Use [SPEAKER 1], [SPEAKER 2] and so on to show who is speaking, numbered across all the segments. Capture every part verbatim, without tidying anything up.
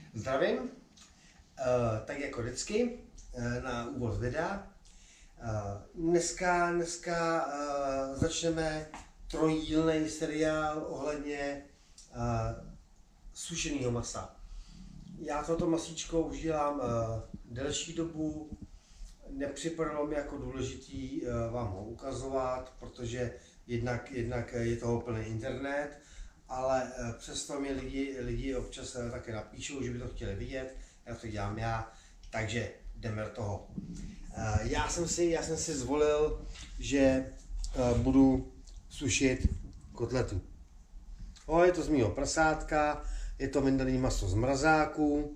[SPEAKER 1] Zdravím, uh, tak jako vždycky uh, na úvod videa. Uh, dneska dneska uh, začneme trojdílný seriál ohledně uh, sušeného masa. Já toto masíčko už dělám uh, delší dobu. Nepřipadalo mi jako důležitý uh, vám ho ukazovat, protože jednak, jednak je toho plný internet, ale uh, přesto mi lidi, lidi občas uh, také napíšou, že by to chtěli vidět, já to dělám já, takže jdeme do toho. Uh, já, jsem si, já jsem si zvolil, že uh, budu sušit kotletu. O, je to z mýho prasátka, je to vyndaný maso z mrazáku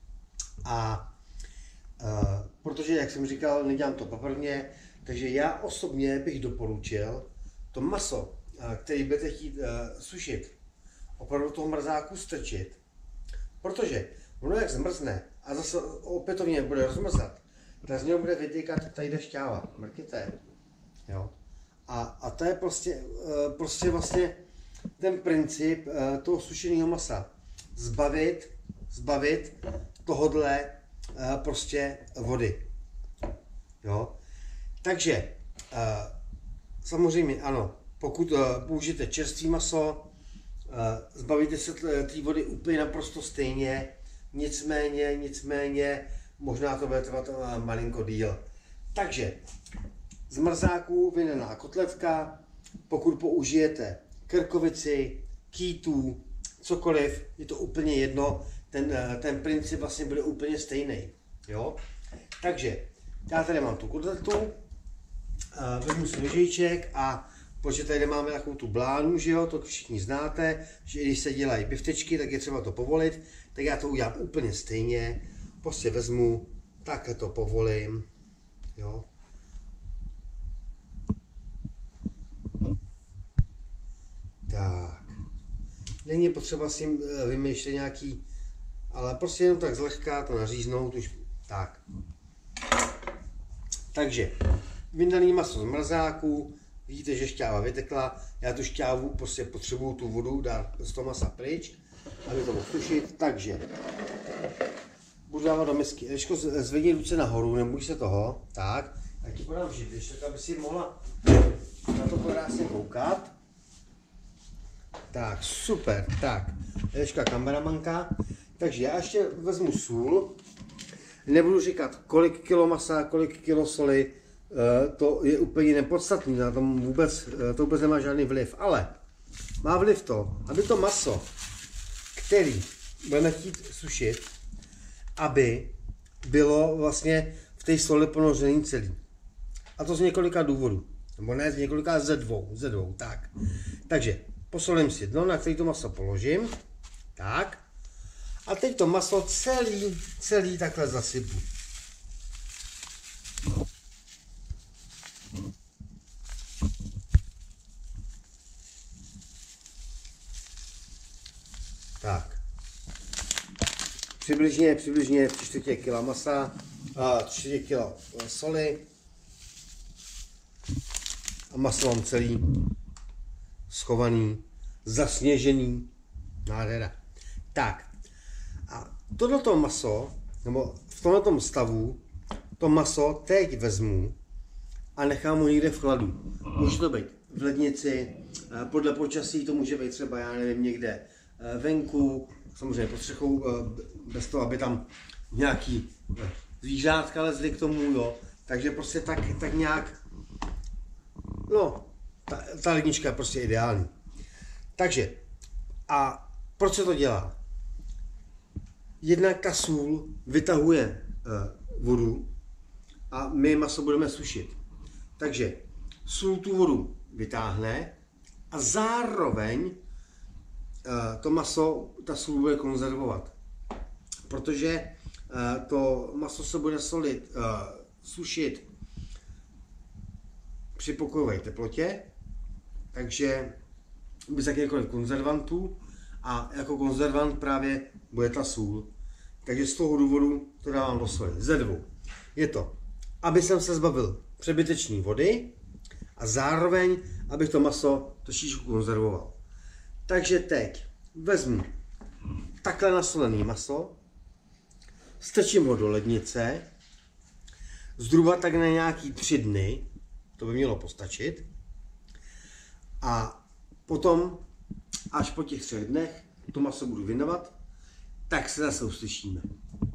[SPEAKER 1] a uh, protože, jak jsem říkal, nedělám to poprvé, takže já osobně bych doporučil to maso, uh, který budete chtít uh, sušit, opravdu toho mrazáku strčit, protože ono jak zmrzne a zase opětovně bude rozmrzat, tak z něho bude vytékat tady šťáva, mrkněte, jo. A, a to je prostě, uh, prostě vlastně ten princip uh, toho sušeného masa. Zbavit, zbavit tohodle uh, prostě vody. Jo? Takže uh, samozřejmě ano, pokud uh, použijete čerstvé maso, uh, zbavíte se té vody úplně naprosto stejně, nicméně, nicméně možná to bude trvat uh, malinko díl. Takže z mrzáku vynená kotletka, pokud použijete krkovici, kýtů, cokoliv, je to úplně jedno, ten, ten princip vlastně bude úplně stejný. Jo? Takže já tady mám tu kotletu, vezmu si nožiček a protože tady máme takovou tu blánu, že jo, to všichni znáte, že když se dělají biftečky, tak je třeba to povolit, tak já to udělám úplně stejně, prostě vezmu, takhle to povolím, jo. Tak. Není potřeba si vymýšlet nějaký, ale prostě jenom tak zlehka to naříznout už tak. Takže vyndaný maso z mrazáku, vidíte, že šťáva vytekla, já tu šťávu prostě potřebuju tu vodu dát z toho masa pryč, aby to osušit, takže budu dávat do misky. Eliško, zvedni ruce nahoru, neboj se toho, tak, tak ti podám židliš, tak aby si mohla na to krásně koukat. Tak, super, tak, Eliška kameramanka, takže já ještě vezmu sůl, nebudu říkat kolik kilo masa, kolik kilo soli, to je úplně nepodstatný, na tom vůbec, to vůbec nemá žádný vliv, ale má vliv to, aby to maso, který budeme chtít sušit, aby bylo vlastně v té soli ponořený celý. A to z několika důvodů, nebo ne z několika, ze dvou, ze dvou, tak. Takže posolím si dno, na který to maso položím, tak. A teď to maso celý, celý takhle zasypu. Tak. Přibližně, přibližně tři čtvrtě kila masa, a tři čtvrtě kila soli. A maso mám celý schovaný, zasněžený, nádhera. Tak, a tohleto maso, nebo v tomto stavu, to maso teď vezmu a nechám ho někde v chladu. Může to být v lednici, podle počasí to může být třeba, já nevím, někde venku, samozřejmě pod střechou, bez toho, aby tam nějaký zvířátka lezly k tomu, jo. Takže prostě tak, tak nějak, no, ta, ta lednička je prostě ideální. Takže, a proč se to dělá? Jednak ta sůl vytahuje uh, vodu a my maso budeme sušit. Takže sůl tu vodu vytáhne a zároveň uh, to maso, ta sůl bude konzervovat. Protože uh, to maso se bude solit, uh, sušit při pokojové teplotě, takže bez jakýchkoliv konzervantů a jako konzervant právě bude ta sůl. Takže z toho důvodu to dávám do soli. Ze dvou. Je to, aby jsem se zbavil přebytečné vody a zároveň, abych to maso trošičku konzervoval. Takže teď vezmu takhle nasolené maso, strčím ho do lednice, zhruba tak na nějaký tři dny, to by mělo postačit. A potom, až po těch třech dnech, to maso budu věnovat, tak se zase uslyšíme.